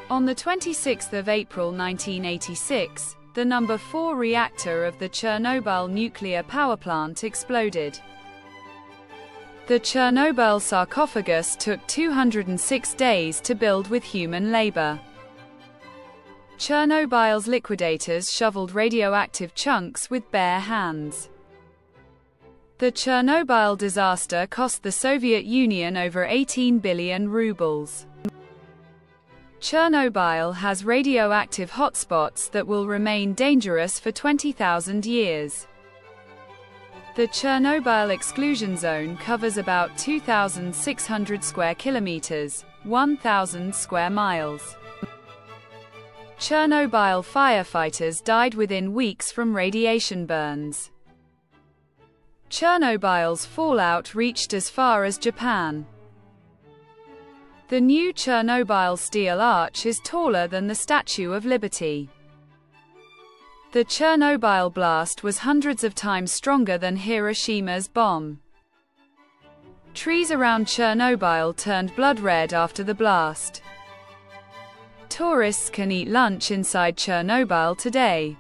On the 26th of April 1986, the number 4 reactor of the Chernobyl nuclear power plant exploded. The Chernobyl sarcophagus took 206 days to build with human labor. Chernobyl's liquidators shoveled radioactive chunks with bare hands. The Chernobyl disaster cost the Soviet Union over 18 billion rubles. Chernobyl has radioactive hotspots that will remain dangerous for 20,000 years. The Chernobyl exclusion zone covers about 2,600 square kilometers, 1,000 square miles. Chernobyl firefighters died within weeks from radiation burns. Chernobyl's fallout reached as far as Japan. The new Chernobyl steel arch is taller than the Statue of Liberty. The Chernobyl blast was hundreds of times stronger than Hiroshima's bomb. Trees around Chernobyl turned blood red after the blast. Tourists can eat lunch inside Chernobyl today.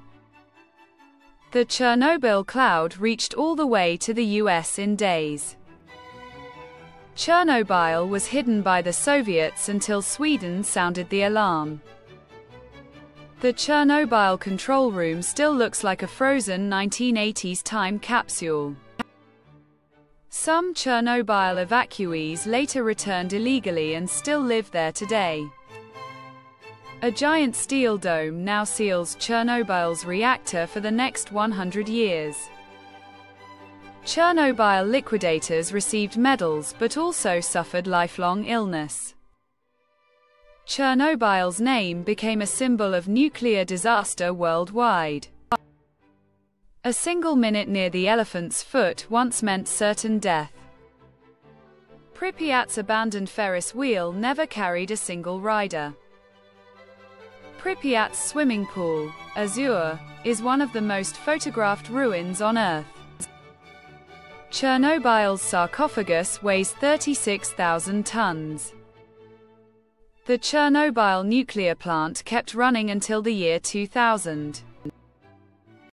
The Chernobyl cloud reached all the way to the US in days. Chernobyl was hidden by the Soviets until Sweden sounded the alarm. The Chernobyl control room still looks like a frozen 1980s time capsule. Some Chernobyl evacuees later returned illegally and still live there today. A giant steel dome now seals Chernobyl's reactor for the next 100 years. Chernobyl liquidators received medals but also suffered lifelong illness. Chernobyl's name became a symbol of nuclear disaster worldwide. A single minute near the elephant's foot once meant certain death. Pripyat's abandoned Ferris wheel never carried a single rider. Pripyat's swimming pool, Azure, is one of the most photographed ruins on Earth. Chernobyl's sarcophagus weighs 36,000 tons. The Chernobyl nuclear plant kept running until the year 2000.